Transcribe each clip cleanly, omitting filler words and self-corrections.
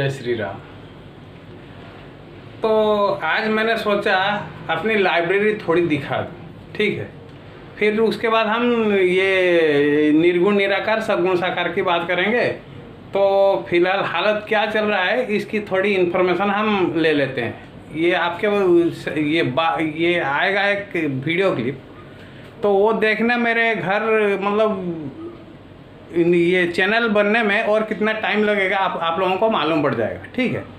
जय श्री राम। तो आज मैंने सोचा अपनी लाइब्रेरी थोड़ी दिखा दूँ, ठीक है। फिर उसके बाद हम ये निर्गुण निराकार सद्गुण साकार की बात करेंगे। तो फिलहाल हालत क्या चल रहा है इसकी थोड़ी इन्फॉर्मेशन हम ले लेते हैं। ये आपके ये आएगा एक वीडियो क्लिप, तो वो देखना मेरे घर मतलब ये चैनल बनने में और कितना टाइम लगेगा आप लोगों को मालूम पड़ जाएगा, ठीक है।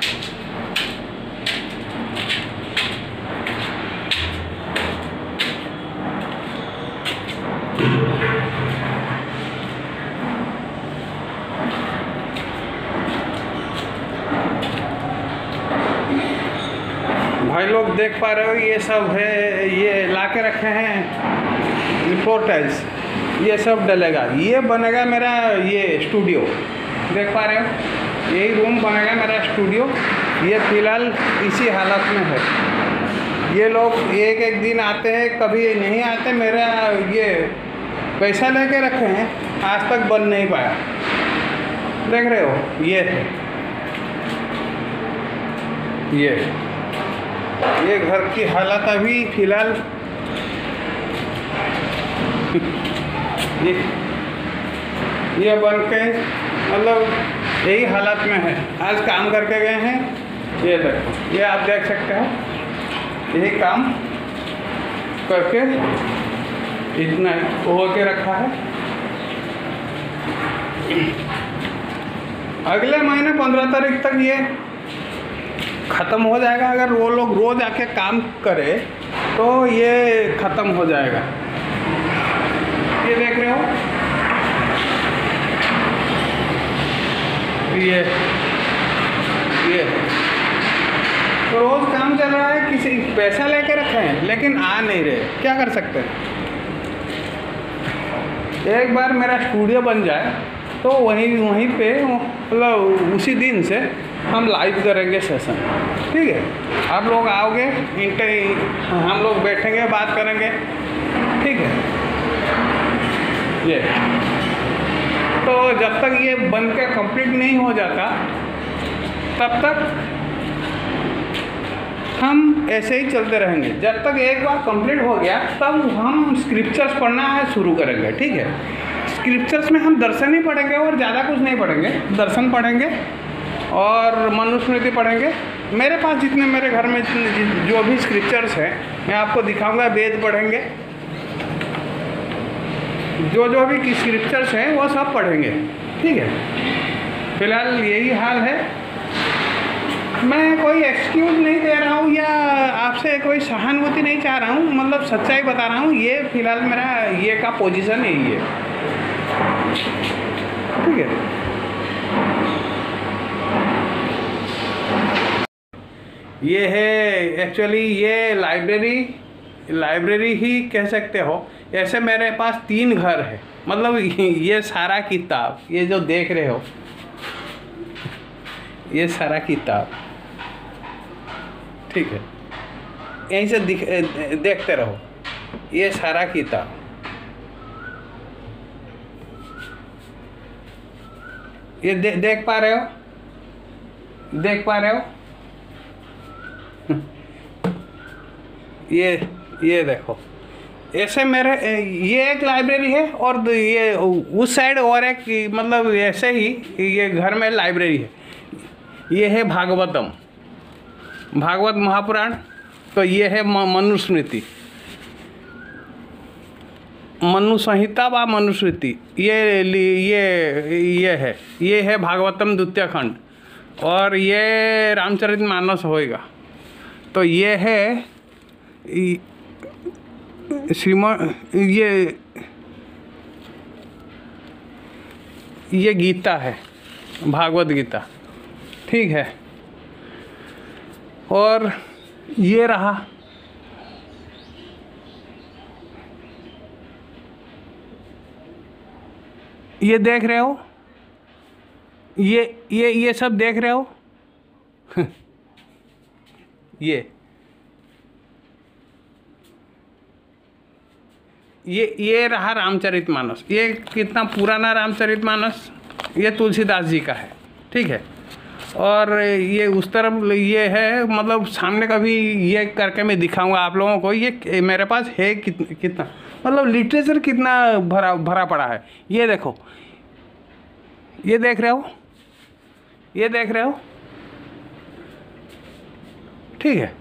भाई लोग देख पा रहे हो, ये सब है, ये ला के रखे हैं रिपोर्टर्स, ये सब डलेगा। ये बनेगा मेरा ये स्टूडियो, देख पा रहे हो, यही रूम बनेगा मेरा स्टूडियो। ये फिलहाल इसी हालत में है। ये लोग एक एक दिन आते हैं, कभी नहीं आते। मेरा ये पैसा लेके रखे हैं, आज तक बन नहीं पाया। देख रहे हो, ये है ये घर की हालत अभी फिलहाल ये बन के मतलब यही हालत में है। आज काम करके गए हैं, ये देखो, ये आप देख सकते हो, यही काम करके इतना हो के रखा है। अगले महीने 15 तारीख तक ये ख़त्म हो जाएगा। अगर वो लोग रोज़ आके काम करे तो ये ख़त्म हो जाएगा। ये देख रहे हो, ये तो रोज़ काम चल रहा है। किसी पैसा लेके रखे हैं लेकिन आ नहीं रहे, क्या कर सकते हैं। एक बार मेरा स्टूडियो बन जाए तो वहीं पे मतलब उसी दिन से हम लाइव करेंगे सेशन, ठीक है। आप लोग आओगे, हम लोग बैठेंगे, बात करेंगे, ठीक है। ये तो जब तक ये बन के कंप्लीट नहीं हो जाता तब तक हम ऐसे ही चलते रहेंगे। जब तक एक बार कंप्लीट हो गया तब हम स्क्रिप्चर्स पढ़ना है शुरू करेंगे, ठीक है। स्क्रिप्चर्स में हम दर्शन ही पढ़ेंगे और ज़्यादा कुछ नहीं पढ़ेंगे। दर्शन पढ़ेंगे और मनुस्मृति पढ़ेंगे। मेरे पास जितने मेरे घर में जो भी स्क्रिप्चर्स हैं मैं आपको दिखाऊंगा। वेद पढ़ेंगे, जो भी स्क्रिप्चर्स हैं वो सब पढ़ेंगे, ठीक है। फिलहाल यही हाल है। मैं कोई एक्सक्यूज़ नहीं दे रहा हूँ या आपसे कोई सहानुभूति नहीं चाह रहा हूँ, मतलब सच्चाई बता रहा हूँ। ये फिलहाल मेरा ये का पोजीशन यही है, ठीक है। ये है एक्चुअली ये लाइब्रेरी ही कह सकते हो। ऐसे मेरे पास 3 घर है, मतलब ये सारा किताब, ये जो देख रहे हो, ये सारा किताब, ठीक है। यहीं से देखते रहो, ये सारा किताब, ये देख पा रहे हो, ये देखो। ऐसे मेरे ये एक लाइब्रेरी है और ये उस साइड और एक, मतलब ऐसे ही ये घर में लाइब्रेरी है। ये है भागवत महापुराण, तो ये है मनुस्मृति, मनुसंहिता व मनुस्मृति, ये है भागवतम द्वितीय खंड, और ये रामचरितमानस होएगा। तो ये है ये गीता है, भागवत गीता, ठीक है। और ये रहा ये देख रहे हो, ये सब देख रहे हो ये रहा रामचरितमानस। ये कितना पुराना रामचरितमानस, ये तुलसीदास जी का है, ठीक है। और ये उस तरफ ये है, मतलब सामने का भी ये करके मैं दिखाऊंगा आप लोगों को। ये मेरे पास है कितना मतलब लिटरेचर कितना भरा भरा पड़ा है। ये देखो, ये देख रहे हो, ये देख रहे हो, ठीक है।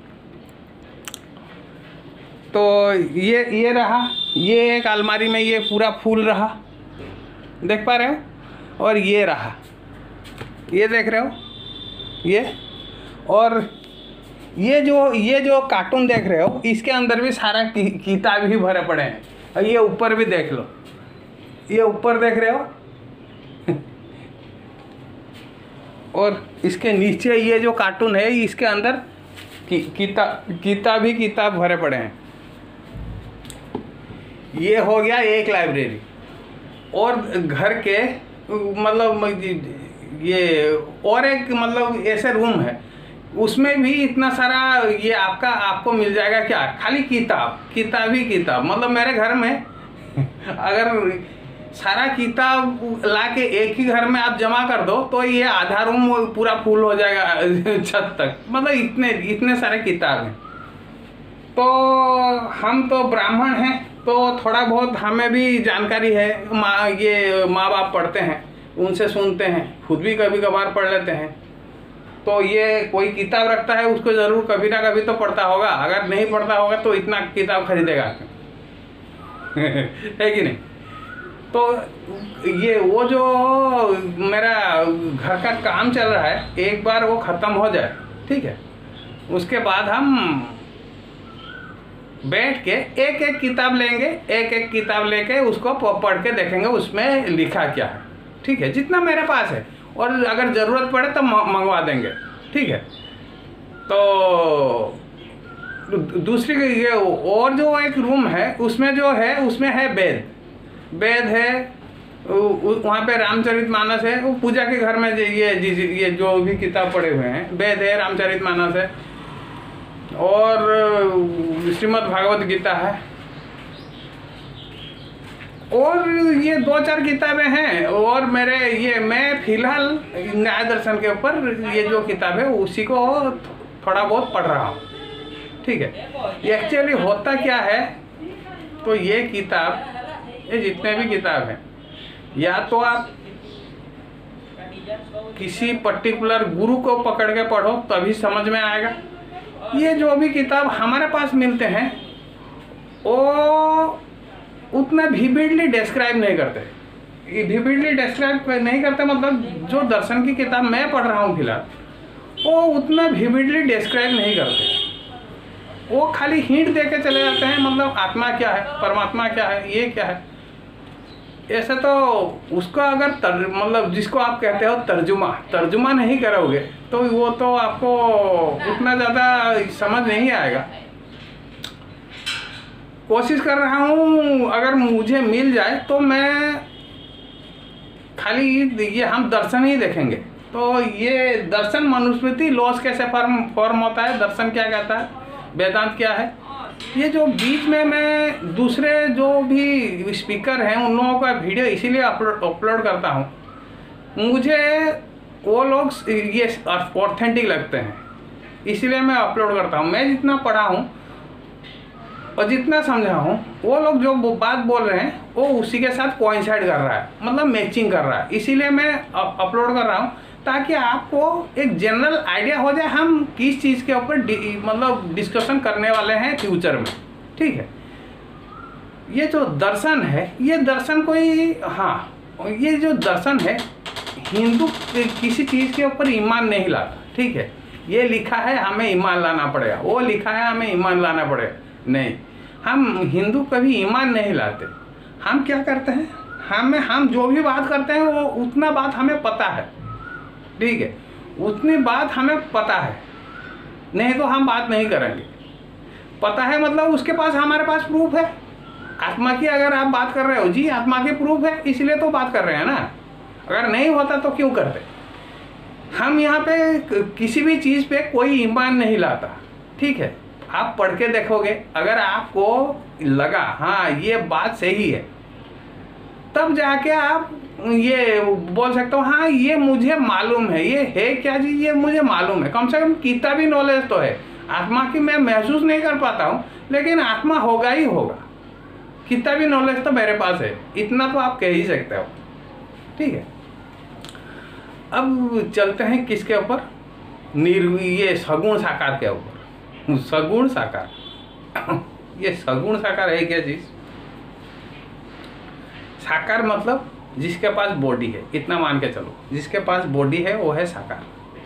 तो ये रहा, ये एक अलमारी में ये पूरा फूल रहा, देख पा रहे हो। और ये रहा, ये देख रहे हो, ये। और ये जो कार्टून देख रहे हो, इसके अंदर भी सारा किताब ही भरे पड़े हैं। और ये ऊपर भी देख लो, ये ऊपर देख रहे हो और इसके नीचे ये जो कार्टून है, इसके अंदर किताब भरे पड़े हैं। ये हो गया एक लाइब्रेरी। और घर के मतलब ये और एक मतलब ऐसे रूम है, उसमें भी इतना सारा ये आपको मिल जाएगा। क्या, खाली किताब ही किताब। मतलब मेरे घर में अगर सारा किताब लाके एक ही घर में आप जमा कर दो तो ये आधा रूम पूरा फुल हो जाएगा छत तक। मतलब इतने सारे किताब हैं। तो हम तो ब्राह्मण हैं, तो थोड़ा बहुत हमें भी जानकारी है। माँ बाप पढ़ते हैं, उनसे सुनते हैं, खुद भी कभी कभार पढ़ लेते हैं। तो ये कोई किताब रखता है, उसको ज़रूर कभी ना कभी तो पढ़ता होगा। अगर नहीं पढ़ता होगा तो इतना किताब खरीदेगा है कि नहीं। तो ये वो जो मेरा घर का काम चल रहा है, एक बार वो ख़त्म हो जाए, ठीक है, उसके बाद हम बैठ के एक एक किताब लेंगे, एक एक किताब लेके उसको पढ़ के देखेंगे उसमें लिखा क्या है, ठीक है, जितना मेरे पास है। और अगर ज़रूरत पड़े तो मंगवा देंगे, ठीक है। तो दूसरी ये और जो एक रूम है, उसमें जो है, उसमें है वेद है। वहाँ पे रामचरितमानस है। वो पूजा के घर में ये जो भी किताब पढ़े हुए हैं, वेद है, रामचरितमानस है और श्रीमद् भागवत गीता है। और ये 2-4 किताबें हैं। और मैं फिलहाल न्याय दर्शन के ऊपर ये जो किताब है उसी को थोड़ा बहुत पढ़ रहा हूँ, ठीक है। ये एक्चुअली होता क्या है, तो ये किताब, ये जितने भी किताब हैं, या तो आप किसी पर्टिकुलर गुरु को पकड़ के पढ़ो तभी समझ में आएगा। ये जो भी किताब हमारे पास मिलते हैं वो उतना विविडली डिस्क्राइब नहीं करते। ये विविडली डिस्क्राइब नहीं करते, मतलब जो दर्शन की किताब मैं पढ़ रहा हूँ फिलहाल, वो उतना विविडली डिस्क्राइब नहीं करते। वो खाली हिंट दे के चले जाते हैं, मतलब आत्मा क्या है, परमात्मा क्या है, ये क्या है। ऐसे तो उसका अगर मतलब जिसको आप कहते हो तर्जुमा नहीं करोगे तो वो तो आपको उतना ज़्यादा समझ नहीं आएगा। कोशिश कर रहा हूँ, अगर मुझे मिल जाए तो मैं खाली ये हम दर्शन ही देखेंगे। तो ये दर्शन मनुस्मृति लॉस कैसे फॉर्म होता है, दर्शन क्या कहता है, वेदांत क्या है, ये जो बीच में मैं दूसरे जो भी स्पीकर हैं उन लोगों का वीडियो इसीलिए अपलोड करता हूँ। मुझे वो लोग ये ऑथेंटिक लगते हैं, इसीलिए मैं अपलोड करता हूँ। मैं जितना पढ़ा हूँ और जितना समझा हूँ, वो लोग जो बात बोल रहे हैं वो उसी के साथ कोइंसाइड कर रहा है, मतलब मैचिंग कर रहा है। इसीलिए मैं अपलोड कर रहा हूँ ताकि आपको एक जनरल आइडिया हो जाए हम किस चीज़ के ऊपर मतलब डिस्कशन करने वाले हैं फ्यूचर में, ठीक है। ये जो दर्शन है, ये दर्शन कोई, हाँ, ये जो दर्शन है, हिंदू किसी चीज़ के ऊपर ईमान नहीं लाता, ठीक है। ये लिखा है हमें ईमान लाना पड़ेगा, वो लिखा है हमें ईमान लाना पड़ेगा, नहीं, हम हिंदू कभी ईमान नहीं लाते। हम क्या करते हैं, हम जो भी बात करते हैं वो उतना बात हमें पता है, ठीक है, उतनी बात हमें पता है, नहीं तो हम बात नहीं करेंगे। पता है मतलब उसके पास, हमारे पास प्रूफ है आत्मा की। अगर आप बात कर रहे हो, जी आत्मा की प्रूफ है इसलिए तो बात कर रहे हैं ना, अगर नहीं होता तो क्यों करते। हम यहाँ पे किसी भी चीज़ पे कोई ईमान नहीं लाता, ठीक है। आप पढ़ के देखोगे, अगर आपको लगा हाँ ये बात सही है तब जाके आप ये बोल सकते हो हाँ ये मुझे मालूम है, ये है क्या चीज़, ये मुझे मालूम है। कम से कम किताबी नॉलेज तो है। आत्मा की मैं महसूस नहीं कर पाता हूँ, लेकिन आत्मा होगा ही होगा। किताबी नॉलेज तो मेरे पास है, इतना तो आप कह ही सकते हो। ठीक है, अब चलते हैं किसके ऊपर, ये सगुण साकार के ऊपर। सगुण साकार ये सगुण साकार है क्या चीज? साकार मतलब जिसके पास बॉडी है, इतना मान के चलो, जिसके पास बॉडी है वो है साकार।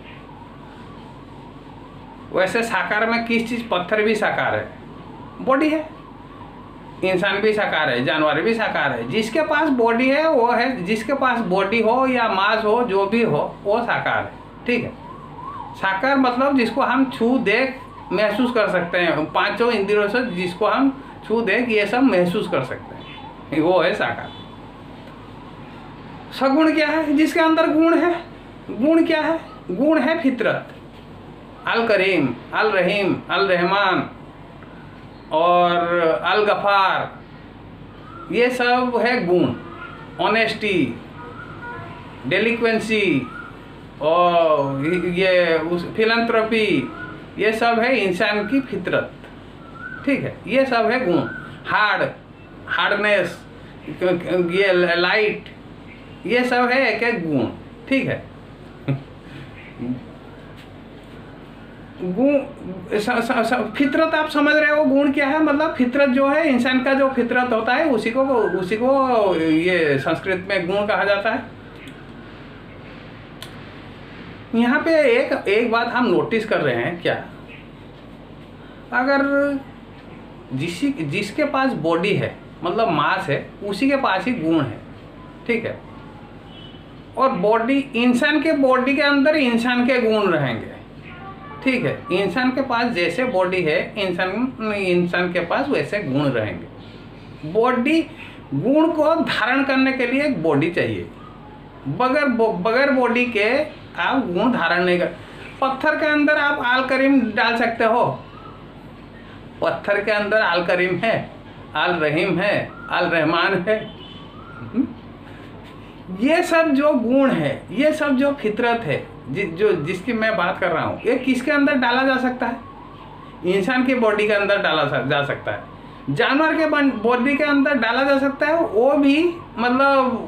वैसे साकार में किस चीज, पत्थर भी साकार है, बॉडी है। इंसान भी साकार है, जानवर भी साकार है। जिसके पास बॉडी है वो है, जिसके पास बॉडी हो या मांस हो, जो भी हो वो साकार है। ठीक है, साकार मतलब जिसको हम छू देख महसूस कर सकते हैं, पांचों इंद्रियों से जिसको हम छू देख ये सब महसूस कर सकते हैं, वो है साकार। सगुण क्या है? जिसके अंदर गुण है। गुण क्या है? गुण है फितरत, अल करीम, अल रहीम, अल रहमान और अल गफार, ये सब है गुण। ऑनेस्टी, डेलिक्वेंसी और ये फिलंथ्रोपी, ये सब है इंसान की फितरत। ठीक है, ये सब है गुण। हार्डनेस, ये लाइट, ये सब है एक एक गुण। ठीक है, गुण फितरत आप समझ रहे हो। गुण क्या है? मतलब फितरत जो है, इंसान का जो फितरत होता है उसी को ये संस्कृत में गुण कहा जाता है। यहाँ पे एक बात हम नोटिस कर रहे हैं क्या, अगर जिसके पास बॉडी है मतलब मांस है, उसी के पास ही गुण है। ठीक है, और बॉडी, इंसान के बॉडी के अंदर इंसान के गुण रहेंगे। ठीक है, इंसान के पास जैसे बॉडी है, इंसान के पास वैसे गुण रहेंगे। बॉडी, गुण को धारण करने के लिए एक बॉडी चाहिए। बगैर बॉडी के आप गुण धारण नहीं कर। पत्थर के अंदर आप आल करीम डाल सकते हो, पत्थर के अंदर आल करीम है, आल रहीम है, आल रहमान है। ये सब जो गुण है, ये सब जो फितरत है, जिसकी मैं बात कर रहा हूँ, ये किसके अंदर डाला जा सकता है? इंसान की बॉडी के अंदर डाला जा सकता है, जानवर के बॉडी के अंदर डाला जा सकता है। वो भी मतलब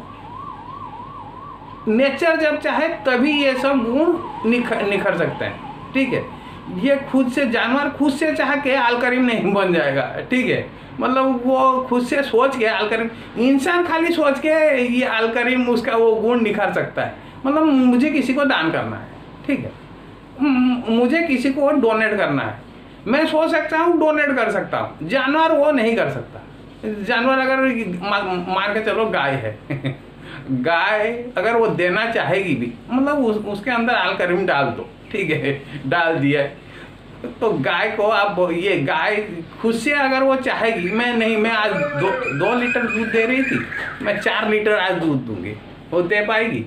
नेचर जब चाहे तभी ये सब गुण निखर सकते हैं। ठीक है, ये खुद से, जानवर खुद से चाह के आल करीम नहीं बन जाएगा। ठीक है, मतलब वो खुद से सोच के आल करीम, इंसान खाली सोच के ये आल करीम उसका वो गुण निखर सकता है। मतलब मुझे किसी को दान करना है, ठीक है, मुझे किसी को डोनेट करना है, मैं सोच सकता हूँ डोनेट कर सकता हूँ। जानवर वो नहीं कर सकता। जानवर अगर मान के चलो गाय है गाय अगर वो देना चाहेगी भी, मतलब उसके अंदर आल करीम डाल दो, ठीक है, डाल दिया, तो गाय को आप, ये गाय खुद से अगर वो चाहेगी, मैं आज 2 लीटर दूध दे रही थी, मैं 4 लीटर आज दूध दूंगी, वो दे पाएगी?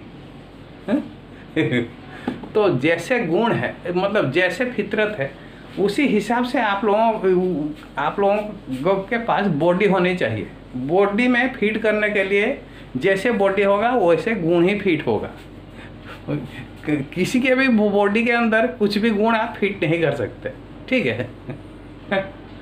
तो जैसे गुण है, मतलब जैसे फितरत है, उसी हिसाब से आप लोगों के पास बॉडी होनी चाहिए। बॉडी में फिट करने के लिए जैसे बॉडी होगा वैसे गुण ही फिट होगा। किसी के भी बॉडी के अंदर कुछ भी गुण आप फिट नहीं कर सकते। ठीक है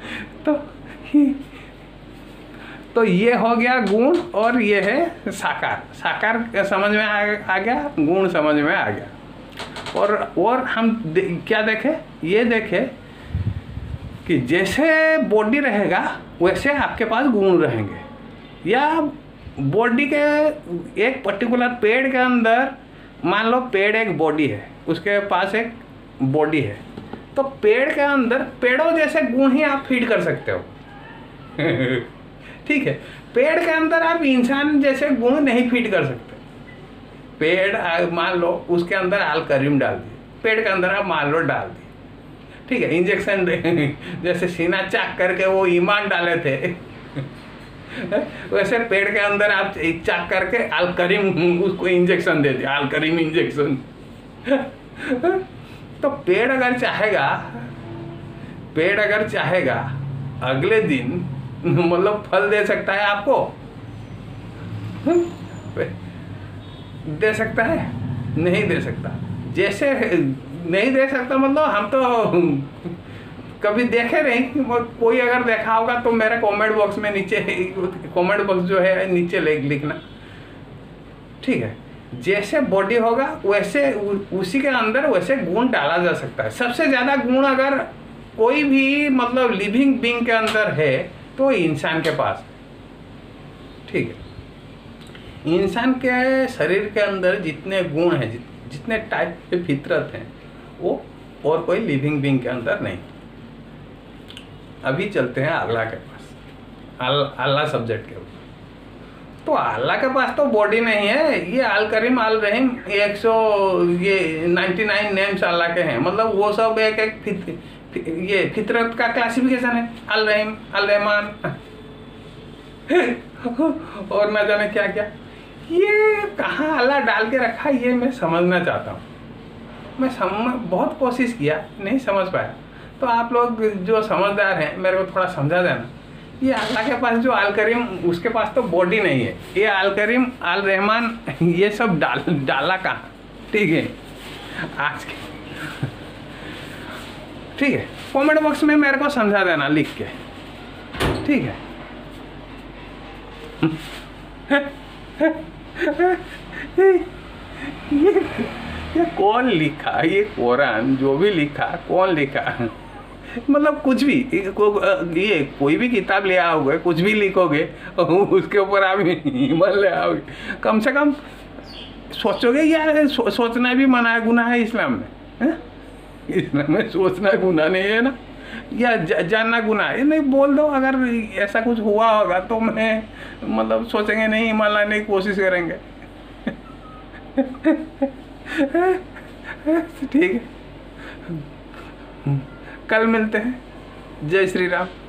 तो ये हो गया गुण, और ये है साकार। साकार समझ में आ गया, गुण समझ में आ गया। और हम क्या देखें? ये देखें कि जैसे बॉडी रहेगा वैसे आपके पास गुण रहेंगे। या बॉडी के एक पर्टिकुलर पेड़ के अंदर, मान लो पेड़ एक बॉडी है, उसके पास एक बॉडी है, तो पेड़ के अंदर पेड़ों जैसे गुण ही आप फीड कर सकते हो। ठीक है, पेड़ के अंदर आप इंसान जैसे गुण नहीं फीड कर सकते। पेड़ मान लो उसके अंदर आल करीम डाल दिए, पेड़ के अंदर आप मान लो डाल दिए, ठीक है, इंजेक्शन जैसे सीना चाक करके वो ईमान डाले थे वैसे पेड़ के अंदर आप चाक करके आल करीम उसको इंजेक्शन दे दिया, आल करीम इंजेक्शन। तो पेड़ अगर चाहेगा अगले दिन मतलब फल दे सकता है आपको। दे सकता है? नहीं दे सकता। जैसे नहीं दे सकता मतलब हम तो कभी देखे नहीं। कोई अगर देखा होगा तो मेरे कमेंट बॉक्स में नीचे, कमेंट बॉक्स जो है नीचे लिखना, ठीक है। जैसे बॉडी होगा वैसे उसी के अंदर वैसे गुण डाला जा सकता है। सबसे ज़्यादा गुण अगर कोई भी मतलब लिविंग बीइंग के अंदर है तो इंसान के पास, ठीक है। इंसान के शरीर के अंदर जितने गुण हैं, जितने टाइप के फितरत हैं, वो और कोई लिविंग बीइंग के अंदर नहीं। अभी चलते हैं अल्लाह के पास, अल्लाह सब्जेक्ट के ऊपर। तो अल्लाह के पास तो बॉडी नहीं है। ये अल करीम अल रहीम 99 नेम्स अल्लाह के हैं। मतलब वो सब एक ये फितरत का क्लासिफिकेशन है, अल रहीम अल रहमान और न जाने क्या क्या। ये कहाँ अल्लाह डाल के रखा, ये मैं समझना चाहता हूँ। मैं बहुत कोशिश किया, नहीं समझ पाया। तो आप लोग जो समझदार हैं मेरे को थोड़ा समझा देना। ये अल्लाह के पास जो अल करीम, उसके पास तो बॉडी नहीं है। ये अल करीम अल रहमान ये सब डाला कहाँ, ठीक है। आज के ठीक है, कमेंट बॉक्स में मेरे को समझा देना लिख के, ठीक है। ये कौन लिखा, ये कुरान जो भी लिखा कौन लिखा? मतलब कुछ भी, ये कोई भी किताब ले आओगे, कुछ भी लिखोगे उसके ऊपर आप ईमान ले आओगे। कम से कम सोचोगे यार, सोचना भी मना गुनाह है इस्लाम में, है? इस्लाम में सोचना गुनाह नहीं है ना, या जानना गुनाह है? नहीं बोल दो। अगर ऐसा कुछ हुआ होगा तो मैं मतलब सोचेंगे नहीं, ईमान लाने की कोशिश करेंगे। ठीक है, कल मिलते हैं। जय श्री राम।